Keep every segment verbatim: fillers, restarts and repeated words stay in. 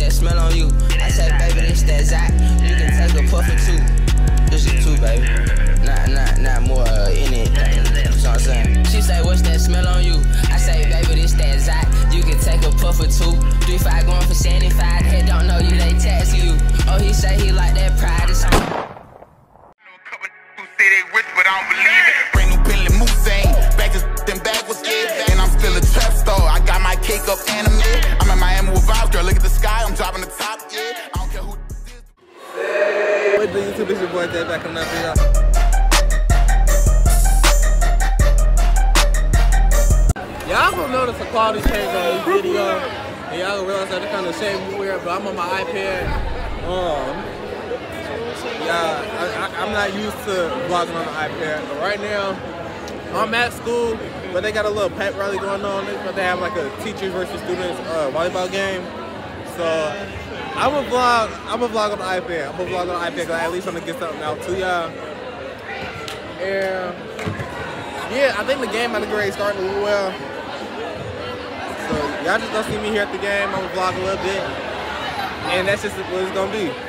that smell on you? I say, baby, this that Zach. You can take a puff or two. This is two, baby. Not, not, not more uh, in it. You know what I'm saying? She say, what's that smell on you? I say, baby, this that Zach. You can take a puff or two. Three five going for seventy-five. Head don't know you, they tax you. Oh, he say he like that pride. It's on. Say they rich, but I don't believe it. Brand new Bentley Moussain, back to them back was scared, and I'm still a trap star. I got my cake up anime. I'm in Miami with vibes, girl. Look at the sky, I'm dropping the top. Yeah, I don't care who. What's the YouTube? It's your boy Dave back on that video. Y'all gonna notice the quality change on this video, and y'all gonna realize that it kind of shaped weird. But I'm on my iPad. Um. Yeah, I, I, I'm not used to vlogging on the iPad, but right now I'm at school, but they got a little pep rally going on. But they have like a teachers versus students uh, volleyball game. So I'm a vlog. I'm a vlog on the iPad. I'm a vlog on the iPad because I at least want to get something out to y'all. And yeah, I think the game at the grade starting really well. So y'all just gonna see me here at the game. I'm gonna vlog a little bit, and that's just what it's gonna be.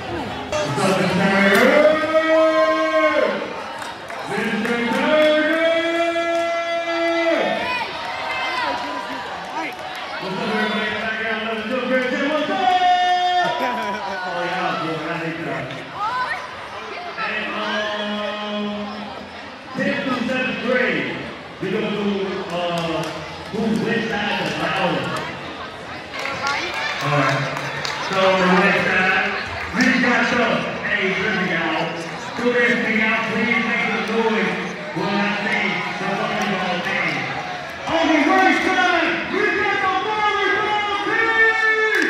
We're going to do uh, who's which side is louder. Alright. So the which side, we got some. Hey, listen y'all. Do everything out, please make the noise when I say the volleyball thing. On the right side, we got the volleyball team!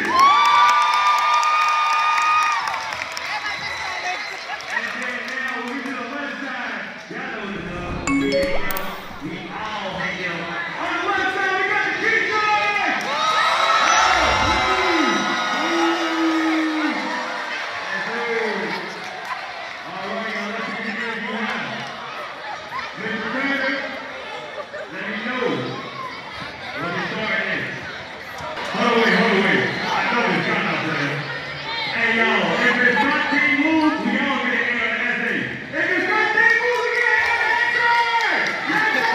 And then now we do the left side. Y'all know what it's up. We all hang out. On the left side, we got the kick going! All right, y'all, let's get it behind. Mister Brandon, let me know when the start is. Hold away, hold away. I know it's kind of there. Hey, y'all, if it's not team moves, we all get an air and S A. If it's not team moves, we get an air and S A! Yes, sir!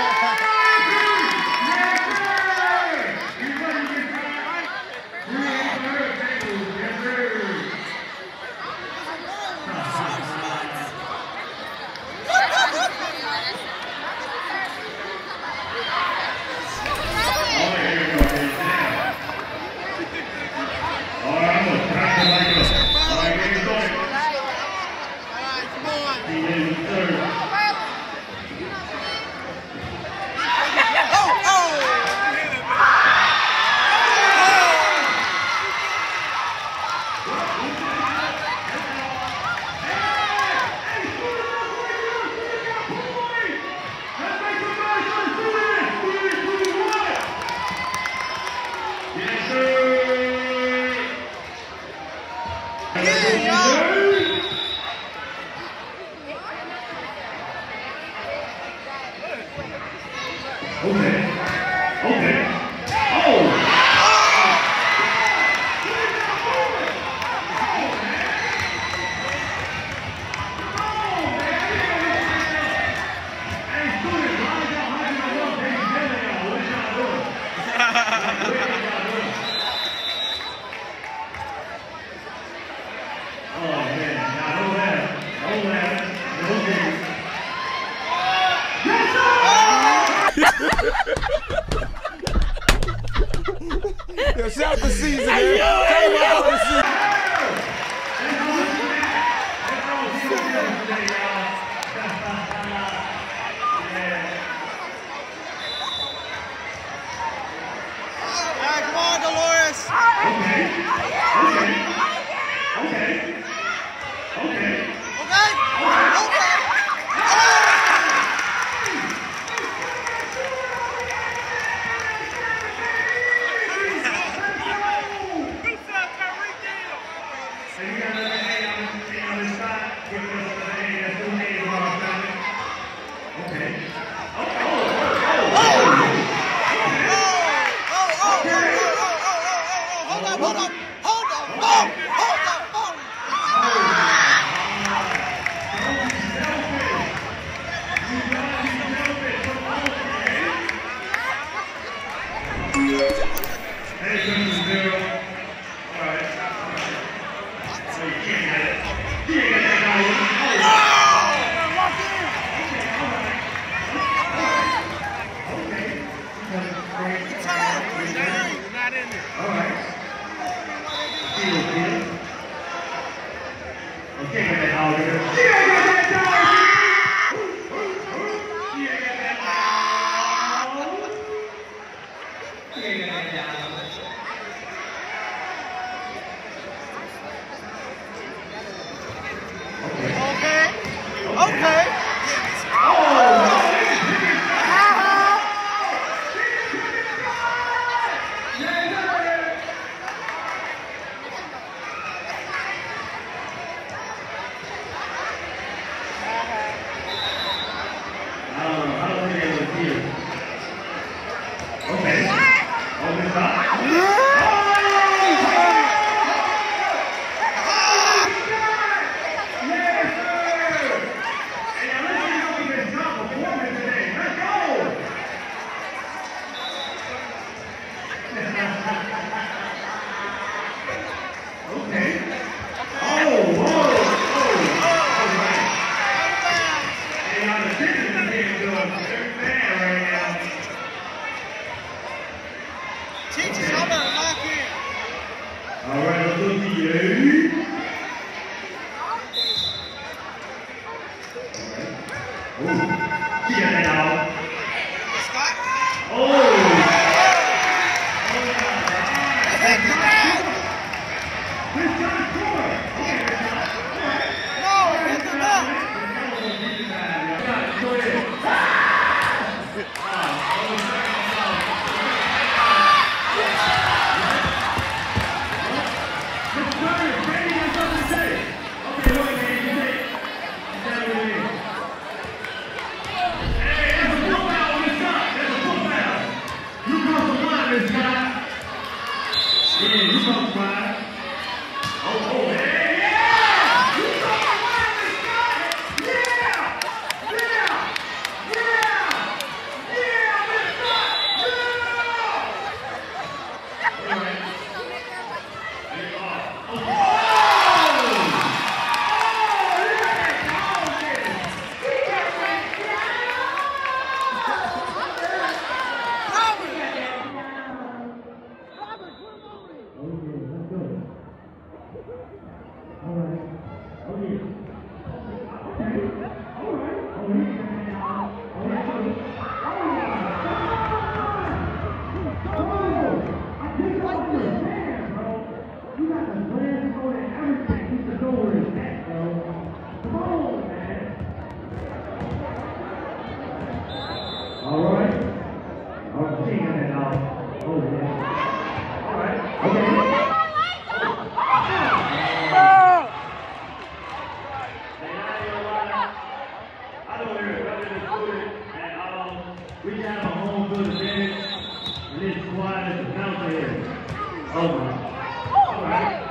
Yes, sir! You ready to get started? We ain't gonna hurt tables. Yes, sir! Okay. Okay. Oh! Yo, shout out the season, man. Shout out the season. Hey, come on, Dolores. Okay. Okay. Okay. Okay. Okay. Okay. We should have a home field advantage, and this squad is the bouncer here. Oh my. All right.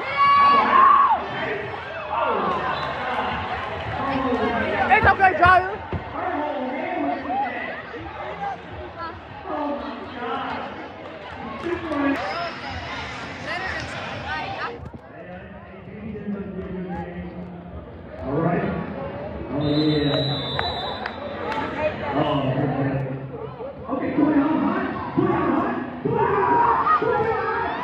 It's okay, Tyler. All right. Oh yeah. Oh, okay. Okay, put it on high. Put it on high. Put it on high. Put it on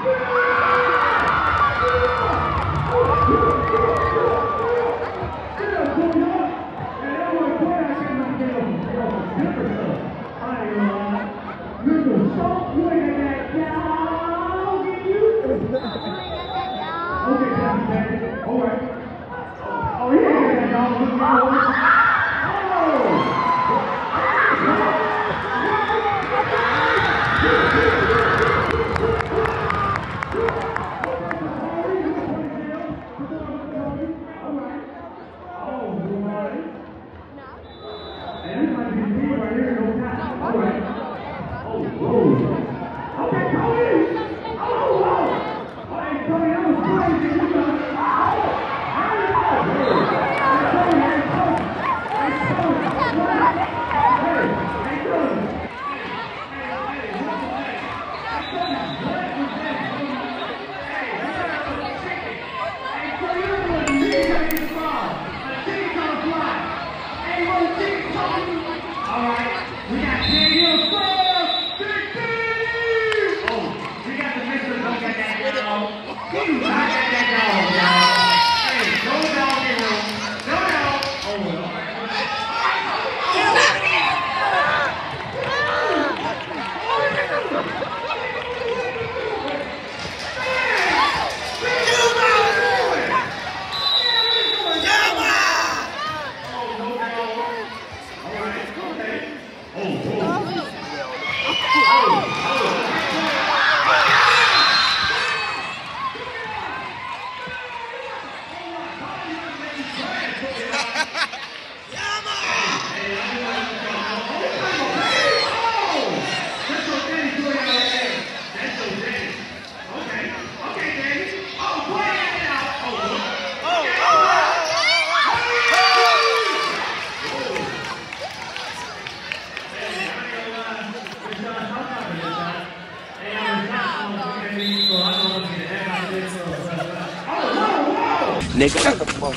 Nigga, shut the fuck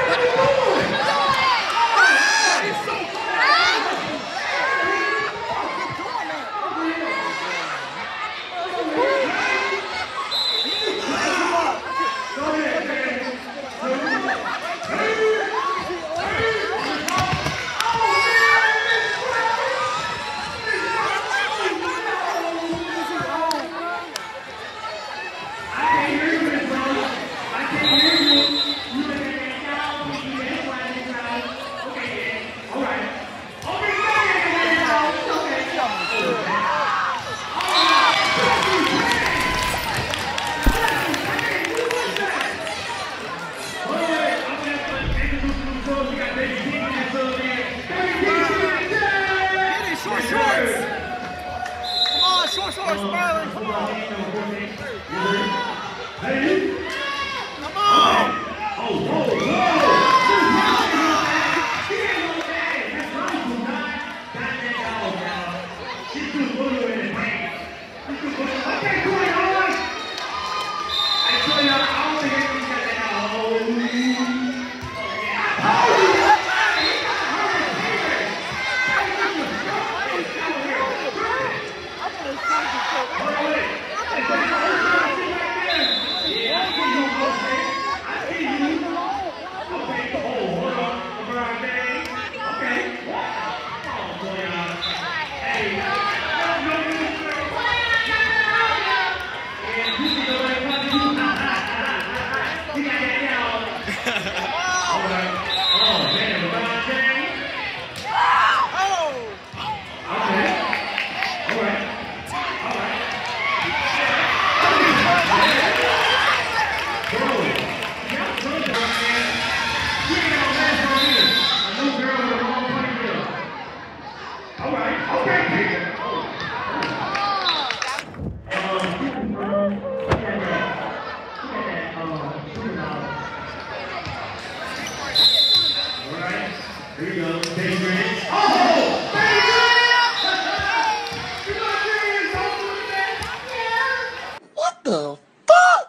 up. Here you go. Take Grant. Oh! What the fuck?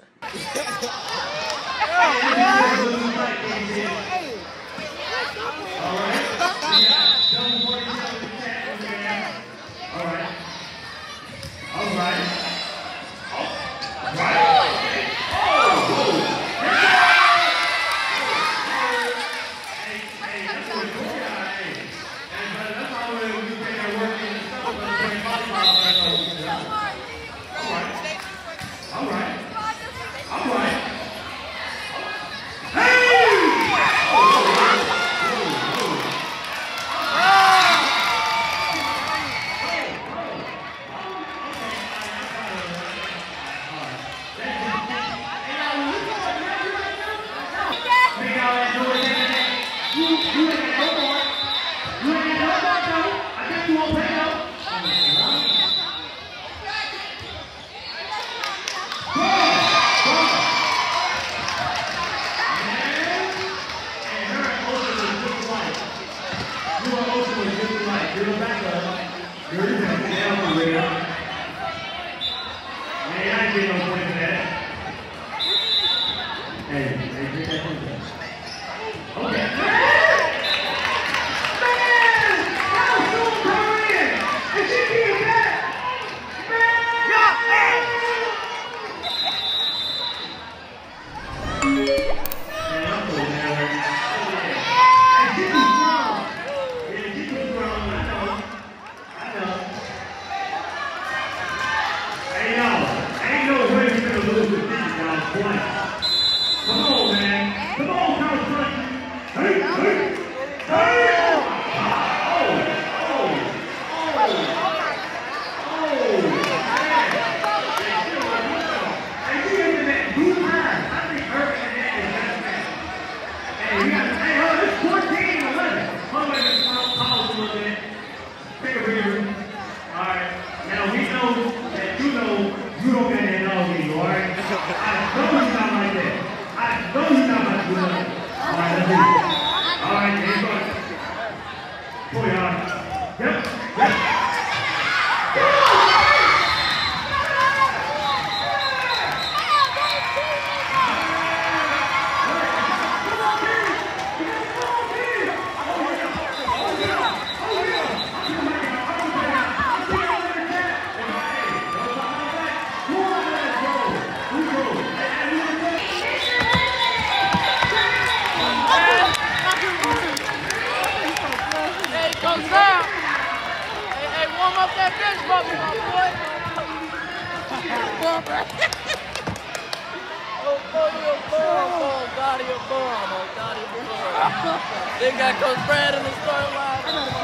They got Coach Brad in the starting line.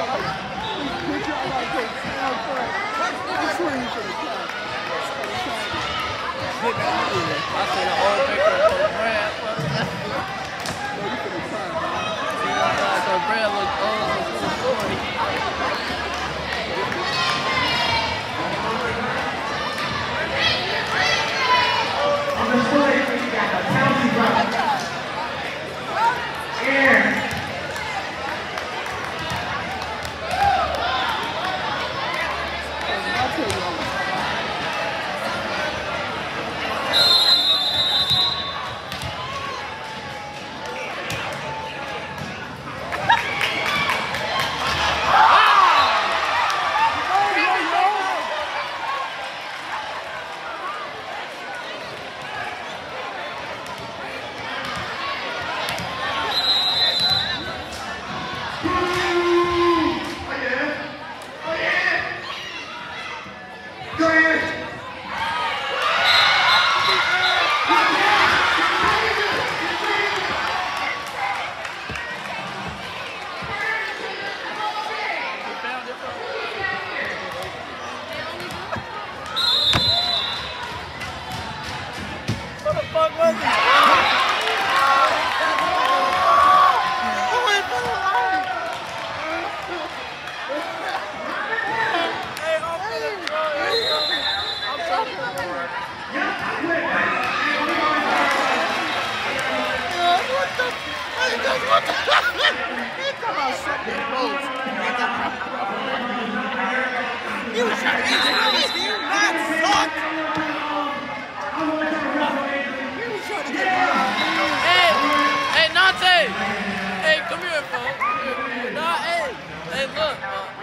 I seen an old picture of Coach Brad. Coach Brad looks old and forty. On the side, we got a penalty drop. Here. He was trying to get you. Can you not suck? He was trying to get you. Hey, hey, Nante. Hey, come here, folks. Nah, hey, hey, look.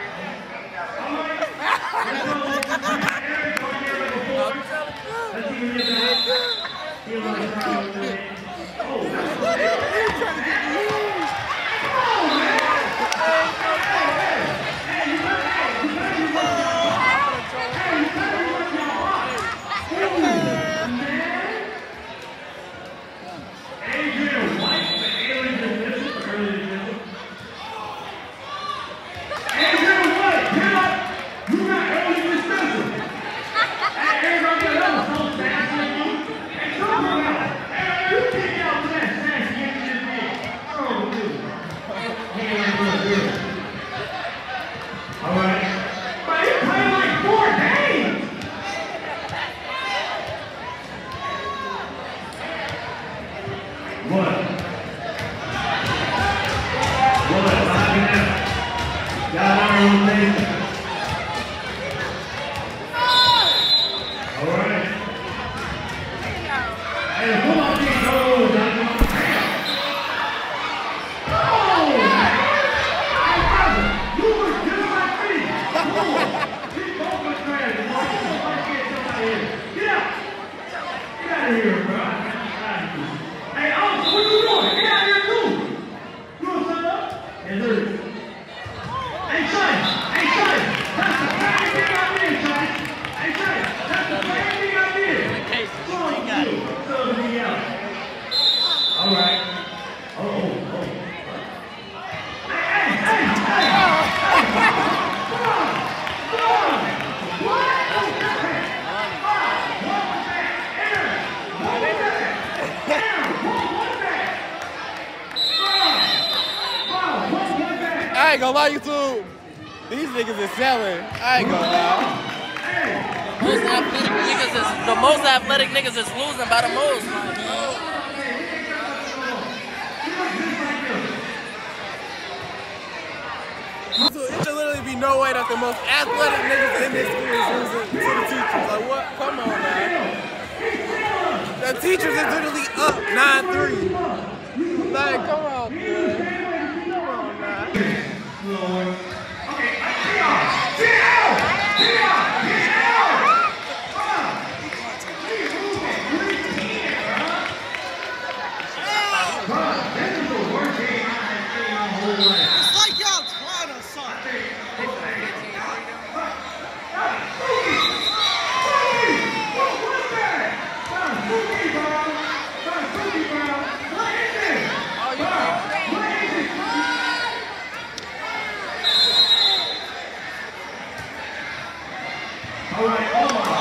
I ain't gonna lie, YouTube. These niggas is selling. I ain't gonna lie. Most athletic niggas is the most athletic niggas is losing by the most, man. So it should literally be no way that the most athletic niggas in this school is losing to the teachers. Like what? Come on, man. The teachers is literally up nine three. Like, come on, man. Come on, man. Okay, get out! Get out! Get out! Get out! Come on! Bro, this is the worst game I have seen my whole life. It's like y'all trying to suck. All right, hold on.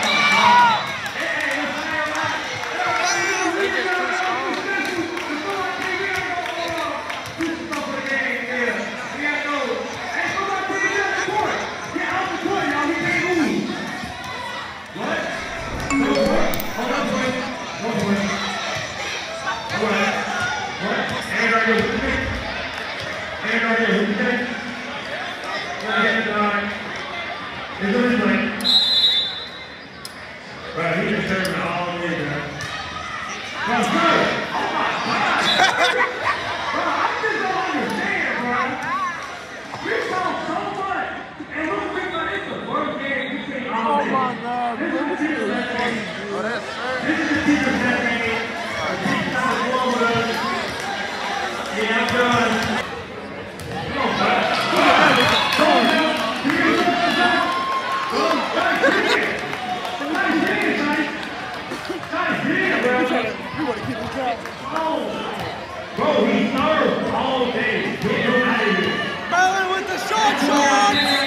Bro, he served all day. Get him out of here. Merlin with the short shorts.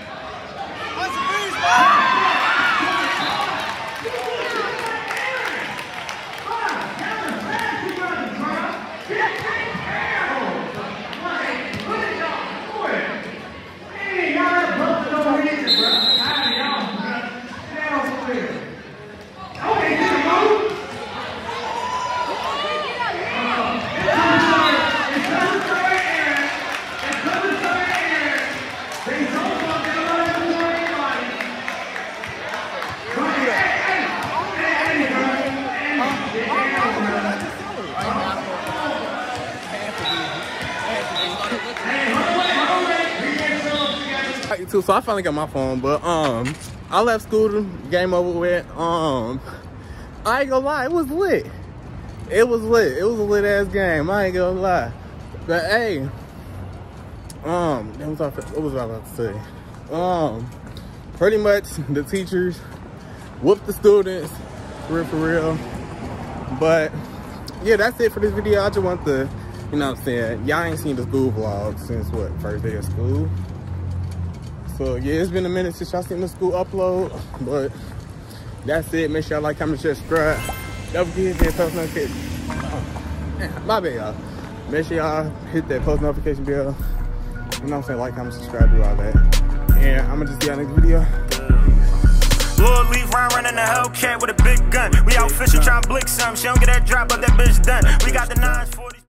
What's the breeze, man? Too, so I finally got my phone, but um, I left school, game over with. Um, I ain't gonna lie, it was lit. It was lit. It was a lit ass game. I ain't gonna lie. But hey, um, what was I, what was I about to say? Um, pretty much the teachers whooped the students, for real, for real. But yeah, that's it for this video. I just want to, you know what I'm saying? Y'all ain't seen the school vlog since what, first day of school. So yeah, it's been a minute since y'all seen the school upload, but that's it. Make sure y'all like, comment, share, subscribe. Don't forget to hit that post notification. Oh, my bad, y'all. Make sure y'all hit that post notification bell. You know what I'm saying? Like, comment, subscribe, do all that. And I'm gonna just see y'all next video. Lord leave round running a Hellcat with a big gun. We out fishing trying to blick some. She don't get that drop, but that bitch done. We got the nines forty.